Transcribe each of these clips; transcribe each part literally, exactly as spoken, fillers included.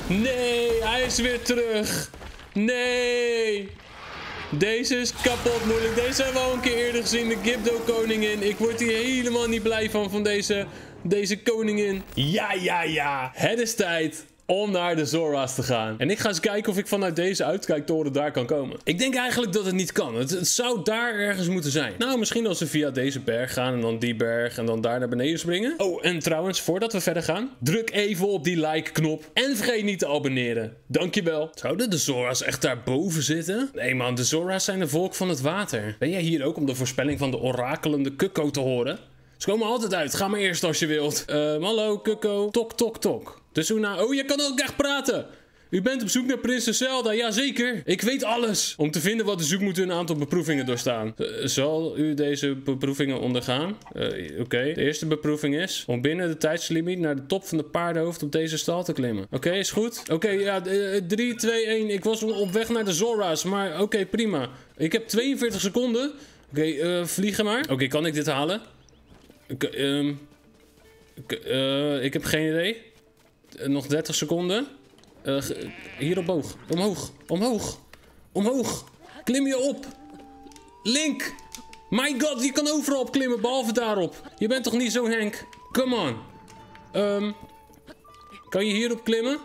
Nee, hij is weer terug. Nee. Deze is kapot moeilijk. Deze hebben we al een keer eerder gezien. De Gibdo-koningin. Ik word hier helemaal niet blij van, van deze, deze koningin. Ja, ja, ja. Het is tijd om naar de Zoras te gaan. En ik ga eens kijken of ik vanuit deze uitkijktoren daar kan komen. Ik denk eigenlijk dat het niet kan. Het, het zou daar ergens moeten zijn. Nou, misschien als we via deze berg gaan en dan die berg en dan daar naar beneden springen. Oh, en trouwens, voordat we verder gaan, druk even op die like-knop. En vergeet niet te abonneren. Dankjewel. Zouden de Zoras echt daarboven zitten? Nee man, de Zoras zijn de volk van het water. Ben jij hier ook om de voorspelling van de orakelende Kukko te horen? Ze komen altijd uit. Ga maar eerst als je wilt. Uh, hallo, Kukko. Tok, tok, tok. De Suna. Oh, je kan ook echt praten. U bent op zoek naar prinses Zelda. Jazeker. Ik weet alles. Om te vinden wat u zoekt moet u een aantal beproevingen doorstaan. Uh, zal u deze beproevingen ondergaan? Uh, Oké. Okay. De eerste beproeving is om binnen de tijdslimiet naar de top van de paardenhoofd op deze stal te klimmen. Oké, okay, is goed? Oké, okay, ja. drie, twee, één. Ik was op weg naar de Zoras. Maar oké, okay, prima. Ik heb tweeënveertig seconden. Oké, okay, uh, vliegen maar. Oké, okay, kan ik dit halen? Ik, um, ik, uh, ik heb geen idee. Uh, nog dertig seconden. Uh, hier omhoog. Omhoog. Omhoog. Omhoog. Klim je op. Link. My god, je kan overal op klimmen, behalve daarop. Je bent toch niet zo'n Henk? Come on. Um, kan je hierop klimmen?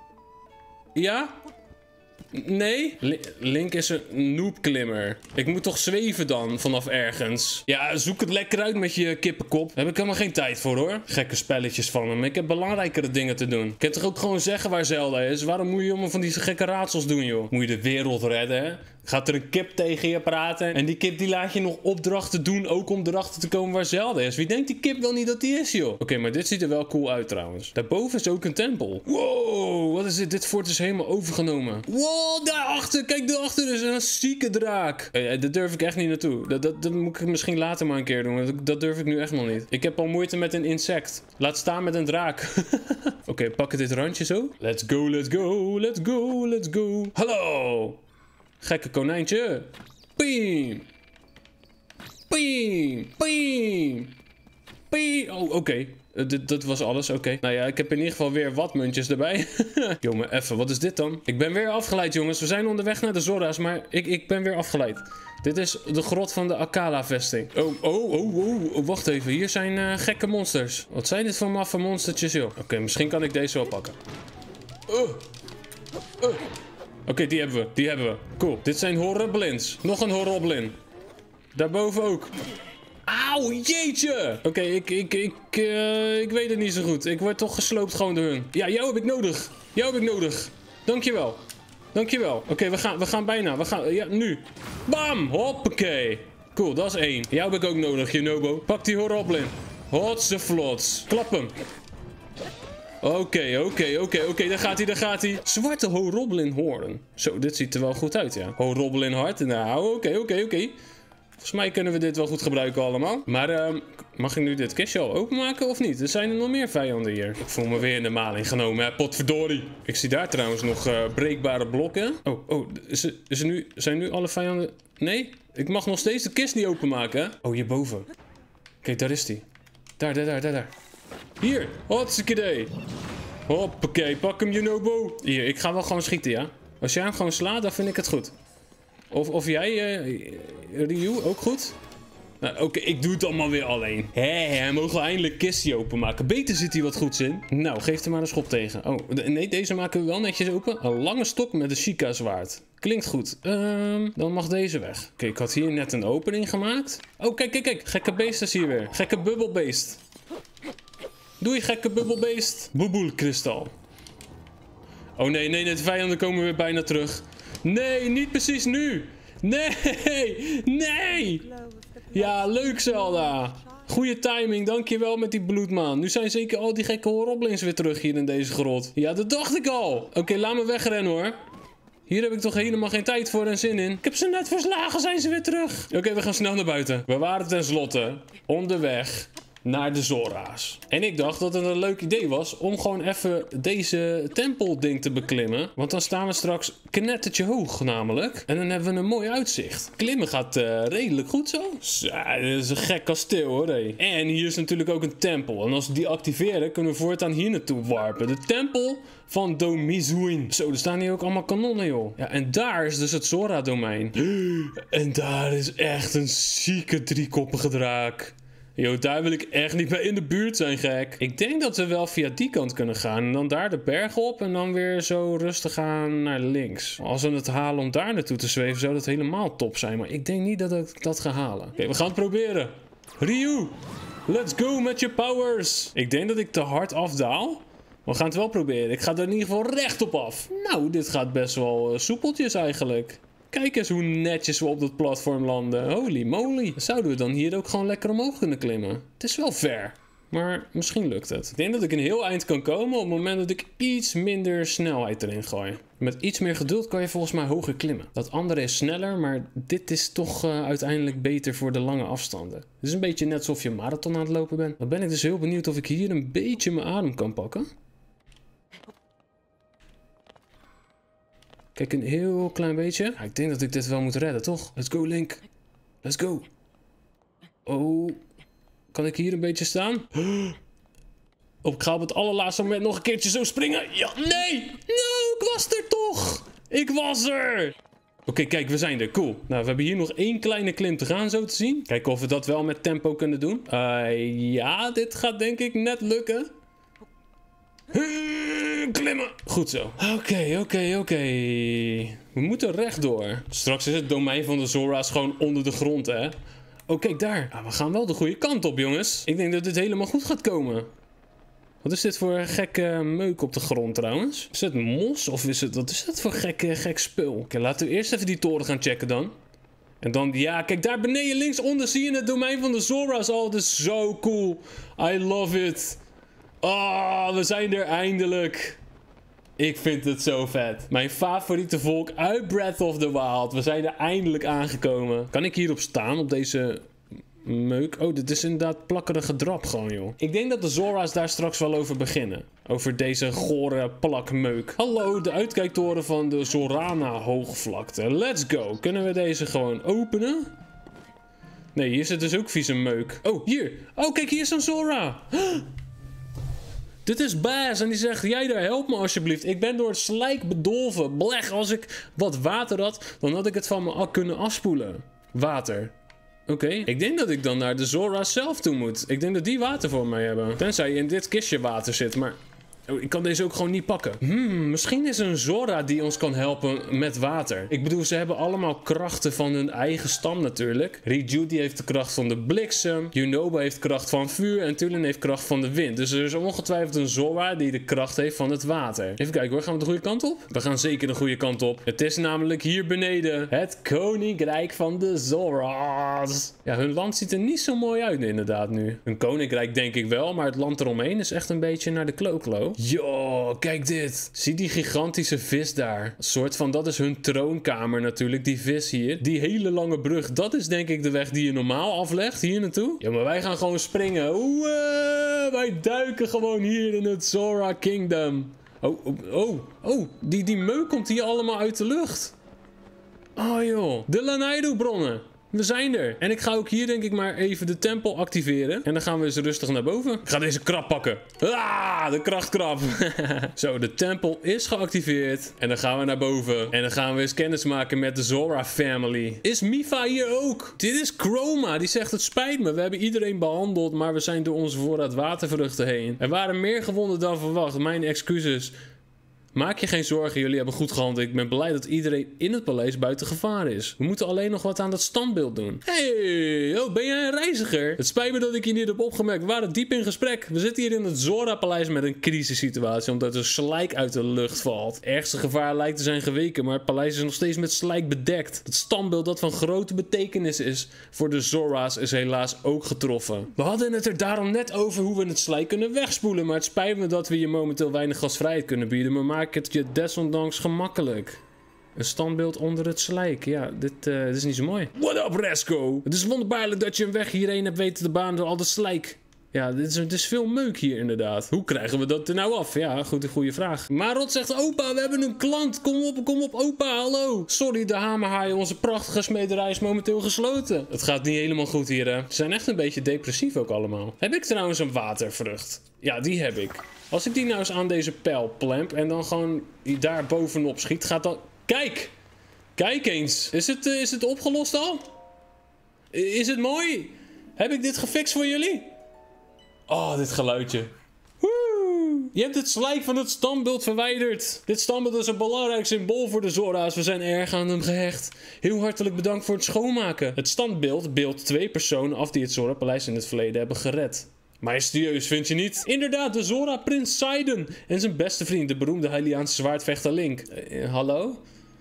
Ja? Nee? Link is een noobklimmer. Ik moet toch zweven dan, vanaf ergens? Ja, zoek het lekker uit met je kippenkop. Daar heb ik helemaal geen tijd voor, hoor. Gekke spelletjes van hem. Ik heb belangrijkere dingen te doen. Ik kan toch ook gewoon zeggen waar Zelda is? Waarom moet je allemaal van die gekke raadsels doen, joh? Moet je de wereld redden, hè? Gaat er een kip tegen je praten? En die kip die laat je nog opdrachten doen, ook om erachter te komen waar Zelda is. Wie denkt die kip wel niet dat die is, joh? Oké, okay, maar dit ziet er wel cool uit, trouwens. Daarboven is ook een tempel. Wow, wat is dit? Dit fort is helemaal overgenomen. Wow, daarachter, kijk, daarachter is een zieke draak. Hey, daar durf ik echt niet naartoe. Dat, dat, dat moet ik misschien later maar een keer doen. Dat, dat durf ik nu echt nog niet. Ik heb al moeite met een insect. Laat staan met een draak. Oké, okay, pakken dit randje zo. Let's go, let's go, let's go, let's go. Hallo. Gekke konijntje. Piem. Piem. Piem. Piem. Oh, oké. Okay. Uh, dat was alles, oké. Okay. Nou ja, ik heb in ieder geval weer wat muntjes erbij. Jongen, even, wat is dit dan? Ik ben weer afgeleid, jongens. We zijn onderweg naar de Zoras, maar ik, ik ben weer afgeleid. Dit is de grot van de Akkala-vesting. Oh, oh, oh, oh, oh, wacht even. Hier zijn uh, gekke monsters. Wat zijn dit voor maffe monstertjes, joh? Oké, okay, misschien kan ik deze wel pakken. Uh. Uh. Oké, okay, die hebben we. Die hebben we. Cool. Dit zijn horriblins. Nog een horriblin. Daarboven ook. Auw, jeetje! Oké, okay, ik, ik, ik, uh, ik weet het niet zo goed. Ik word toch gesloopt gewoon door hun. Ja, jou heb ik nodig. Jou heb ik nodig. Dankjewel. Dankjewel. Oké, okay, we, gaan, we gaan bijna. We gaan, ja, nu. Bam! Hoppakee. Cool, dat is één. Jou heb ik ook nodig, Junobo. Pak die horriblin. Hotse vlots. Klap hem. Oké, oké, oké, oké, daar gaat hij, daar gaat hij. Zwarte Horriblin hoorn. Zo, dit ziet er wel goed uit, ja. Horriblin hart. Nou, oké, okay, oké, okay, oké. Okay. Volgens mij kunnen we dit wel goed gebruiken allemaal. Maar uh, mag ik nu dit kistje al openmaken of niet? Er zijn er nog meer vijanden hier. Ik voel me weer in de maling genomen, hè. Potverdorie. Ik zie daar trouwens nog uh, breekbare blokken. Oh, oh, is er, is er nu, zijn nu alle vijanden... Nee? Ik mag nog steeds de kist niet openmaken, hè? Oh, hierboven. Kijk, daar is die. Daar, daar, daar, daar, daar. Hier, hotsikidee. Hoppakee, pak hem, Junobo. Hier, ik ga wel gewoon schieten, ja. Als jij hem gewoon slaat, dan vind ik het goed. Of, of jij, uh, Ryu, ook goed? Nou, oké, okay, ik doe het allemaal weer alleen. Hé, hij mogen we eindelijk kistje openmaken. Beter zit hier wat goeds in. Nou, geef er maar een schop tegen. Oh, nee, deze maken we wel netjes open. Een lange stok met een Sheikah zwaard. Klinkt goed. Um, dan mag deze weg. Oké, okay, ik had hier net een opening gemaakt. Oh, kijk, kijk, kijk. Gekke beest is hier weer. Gekke bubbelbeest. Doei, gekke bubbelbeest. Boeboelkristal. Oh nee, nee, de vijanden komen weer bijna terug. Nee, niet precies nu. Nee, nee. Ja, leuk Zelda. Goeie timing, dankjewel met die bloedmaan. Nu zijn zeker al die gekke horriblins weer terug hier in deze grot. Ja, dat dacht ik al. Oké, okay, laat me wegrennen hoor. Hier heb ik toch helemaal geen tijd voor en zin in. Ik heb ze net verslagen, zijn ze weer terug. Oké, okay, we gaan snel naar buiten. We waren tenslotte onderweg naar de Zora's. En ik dacht dat het een leuk idee was om gewoon even deze tempelding te beklimmen. Want dan staan we straks knettertje hoog namelijk. En dan hebben we een mooi uitzicht. Klimmen gaat uh, redelijk goed zo. Zo, dit is een gek kasteel hoor. Hey. En hier is natuurlijk ook een tempel. En als we die activeren kunnen we voortaan hier naartoe warpen. De tempel van Domizuin. Zo, er staan hier ook allemaal kanonnen joh. Ja, en daar is dus het Zora-domein. En daar is echt een zieke driekoppige draak. Yo, daar wil ik echt niet bij in de buurt zijn, gek. Ik denk dat we wel via die kant kunnen gaan. En dan daar de berg op. En dan weer zo rustig gaan naar links. Als we het halen om daar naartoe te zweven, zou dat helemaal top zijn. Maar ik denk niet dat ik dat ga halen. Oké, okay, we gaan het proberen. Ryu, let's go met je powers. Ik denk dat ik te hard afdaal. We gaan het wel proberen. Ik ga er in ieder geval recht op af. Nou, dit gaat best wel uh, soepeltjes eigenlijk. Kijk eens hoe netjes we op dat platform landen. Holy moly. Zouden we dan hier ook gewoon lekker omhoog kunnen klimmen? Het is wel ver. Maar misschien lukt het. Ik denk dat ik een heel eind kan komen op het moment dat ik iets minder snelheid erin gooi. Met iets meer geduld kan je volgens mij hoger klimmen. Dat andere is sneller, maar dit is toch uh, uiteindelijk beter voor de lange afstanden. Het is een beetje net alsof je een marathon aan het lopen bent. Dan ben ik dus heel benieuwd of ik hier een beetje mijn adem kan pakken. Kijk, een heel klein beetje. Ja, ik denk dat ik dit wel moet redden, toch? Let's go, Link. Let's go. Oh. Kan ik hier een beetje staan? Oh, ik ga op het allerlaatste moment nog een keertje zo springen. Ja, nee! No, ik was er toch! Ik was er! Oké, okay, kijk, we zijn er. Cool. Nou, we hebben hier nog één kleine klim te gaan, zo te zien. Kijken of we dat wel met tempo kunnen doen. Uh, ja, dit gaat denk ik net lukken. Klimmen. Goed zo. Oké, okay, oké, okay, oké. Okay. We moeten rechtdoor. Straks is het domein van de Zora's gewoon onder de grond, hè. Oh, kijk daar. Ah, we gaan wel de goede kant op, jongens. Ik denk dat dit helemaal goed gaat komen. Wat is dit voor gekke meuk op de grond, trouwens? Is het mos of is het... Wat is dat voor gek, gek spul? Oké, okay, laten we eerst even die toren gaan checken dan. En dan, ja, kijk daar beneden linksonder zie je het domein van de Zora's al. Dat is zo cool. I love it. Oh, we zijn er eindelijk. Ik vind het zo vet. Mijn favoriete volk uit Breath of the Wild. We zijn er eindelijk aangekomen. Kan ik hierop staan, op deze meuk? Oh, dit is inderdaad plakkerige drap gewoon, joh. Ik denk dat de Zora's daar straks wel over beginnen. Over deze gore plakmeuk. Hallo, de uitkijktoren van de Zorana hoogvlakte. Let's go. Kunnen we deze gewoon openen? Nee, hier zit dus ook vieze meuk. Oh, hier. Oh, kijk, hier is een Zora. Dit is Baz en die zegt, jij daar, help me alsjeblieft. Ik ben door het slijk bedolven. Blech, als ik wat water had, dan had ik het van me kunnen afspoelen. Water. Oké, okay. Ik denk dat ik dan naar de Zora zelf toe moet. Ik denk dat die water voor mij hebben. Tenzij in dit kistje water zit, maar... Oh, ik kan deze ook gewoon niet pakken. Hmm, misschien is er een Zora die ons kan helpen met water. Ik bedoel, ze hebben allemaal krachten van hun eigen stam natuurlijk. Riju die heeft de kracht van de bliksem. Yunoba heeft kracht van vuur. En Tulin heeft kracht van de wind. Dus er is ongetwijfeld een Zora die de kracht heeft van het water. Even kijken hoor, gaan we de goede kant op? We gaan zeker de goede kant op. Het is namelijk hier beneden het koninkrijk van de Zora's. Ja, hun land ziet er niet zo mooi uit inderdaad nu. Een koninkrijk denk ik wel, maar het land eromheen is echt een beetje naar de kloklo. Yo, kijk dit. Zie die gigantische vis daar. Een soort van, dat is hun troonkamer natuurlijk, die vis hier. Die hele lange brug, dat is denk ik de weg die je normaal aflegt, hier naartoe. Ja, maar wij gaan gewoon springen. Wow, wij duiken gewoon hier in het Zora Kingdom. Oh, oh, oh, oh. Die, die meuk komt hier allemaal uit de lucht. Oh joh, de Lanaido bronnen. We zijn er. En ik ga ook hier denk ik maar even de tempel activeren. En dan gaan we eens rustig naar boven. Ik ga deze krab pakken. Ah, de krachtkrab. Zo, de tempel is geactiveerd. En dan gaan we naar boven. En dan gaan we eens kennis maken met de Zora family. Is Mipha hier ook? Dit is Chroma. Die zegt het spijt me. We hebben iedereen behandeld. Maar we zijn door onze voorraad watervruchten heen. Er waren meer gewonden dan verwacht. Mijn excuses. Maak je geen zorgen, jullie hebben goed gehandeld. Ik ben blij dat iedereen in het paleis buiten gevaar is. We moeten alleen nog wat aan dat standbeeld doen. Hey, oh, ben jij een reiziger? Het spijt me dat ik je niet heb opgemerkt. We waren diep in gesprek. We zitten hier in het Zora-paleis met een crisissituatie, omdat er slijk uit de lucht valt. Het ergste gevaar lijkt te zijn geweken, maar het paleis is nog steeds met slijk bedekt. Het standbeeld dat van grote betekenis is voor de Zora's is helaas ook getroffen. We hadden het er daarom net over hoe we het slijk kunnen wegspoelen, maar het spijt me dat we je momenteel weinig gasvrijheid kunnen bieden, maar maak het je desondanks gemakkelijk. Een standbeeld onder het slijk. Ja, dit, uh, dit is niet zo mooi. What up, Resco? Het is wonderbaarlijk dat je een weg hierheen hebt weten te banen door al de slijk. Ja, dit is, het is veel meuk hier inderdaad. Hoe krijgen we dat er nou af? Ja, goed, een goede vraag. Maar Rot zegt, opa, we hebben een klant. Kom op, kom op, opa, hallo. Sorry, de hamerhaai, onze prachtige smederij is momenteel gesloten. Het gaat niet helemaal goed hier, hè. Ze zijn echt een beetje depressief ook allemaal. Heb ik trouwens een watervrucht? Ja, die heb ik. Als ik die nou eens aan deze pijl plemp en dan gewoon daar bovenop schiet, gaat dan... Kijk! Kijk eens. Is het, uh, is het opgelost al? Is het mooi? Heb ik dit gefixt voor jullie? Oh, dit geluidje. Woe! Je hebt het slijk van het standbeeld verwijderd. Dit standbeeld is een belangrijk symbool voor de Zora's. We zijn erg aan hem gehecht. Heel hartelijk bedankt voor het schoonmaken. Het standbeeld beeldt twee personen af die het Zora-paleis in het verleden hebben gered. Majestueus, vind je niet? Inderdaad, de Zora-prins Sidon en zijn beste vriend, de beroemde Hyliaanse zwaardvechter Link. Uh, hallo?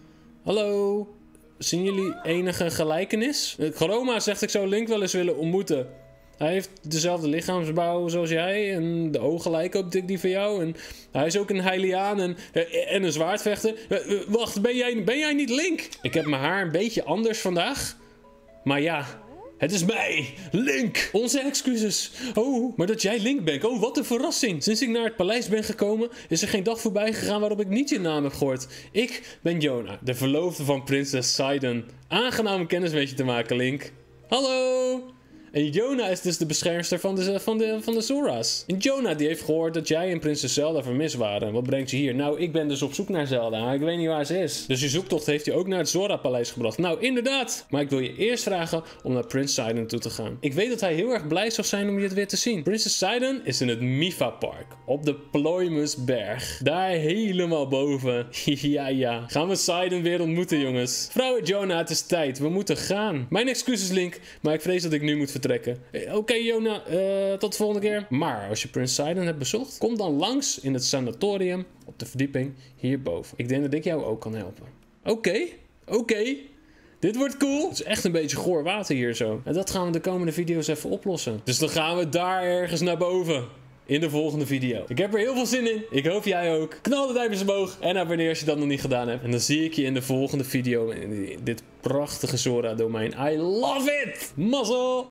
Hallo? Zien jullie enige gelijkenis? Chroma zegt ik zou Link wel eens willen ontmoeten. Hij heeft dezelfde lichaamsbouw zoals jij. En de ogen lijken op dik die van jou. En hij is ook een Hyliaan en, en een zwaardvechter. Wacht, ben jij, ben jij niet Link? Ik heb mijn haar een beetje anders vandaag. Maar ja... Het is mij, Link. Onze excuses. Oh, maar dat jij Link bent. Oh, wat een verrassing. Sinds ik naar het paleis ben gekomen, is er geen dag voorbij gegaan waarop ik niet je naam heb gehoord. Ik ben Yona, de verloofde van prinses Sidon. Aangenaam kennis met je te maken, Link. Hallo. En Yona is dus de beschermster van de, van de, van de Zora's. En Yona die heeft gehoord dat jij en prinses Zelda vermist waren. Wat brengt je hier? Nou, ik ben dus op zoek naar Zelda. Ik weet niet waar ze is. Dus je zoektocht heeft je ook naar het Zora-paleis gebracht. Nou, inderdaad. Maar ik wil je eerst vragen om naar Prins Sidon toe te gaan. Ik weet dat hij heel erg blij zou zijn om je weer te zien. Prinses Sidon is in het Mifa-park. Op de Ploymusberg. Daar helemaal boven. ja, ja. Gaan we Sidon weer ontmoeten, jongens. Vrouw Yona, het is tijd. We moeten gaan. Mijn excuses, Link. Maar ik vrees dat ik nu moet vertrekken. Oké, okay, Yona, uh, tot de volgende keer. Maar als je Prins Sidon hebt bezocht, kom dan langs in het sanatorium op de verdieping hierboven. Ik denk dat ik jou ook kan helpen. Oké, okay, oké. Okay. Dit wordt cool. Het is echt een beetje goor water hier zo. En dat gaan we de komende video's even oplossen. Dus dan gaan we daar ergens naar boven. In de volgende video. Ik heb er heel veel zin in. Ik hoop jij ook. Knal de duimpjes omhoog. En abonneer als je dat nog niet gedaan hebt. En dan zie ik je in de volgende video. In dit prachtige Zora domein. I love it! Mazzel!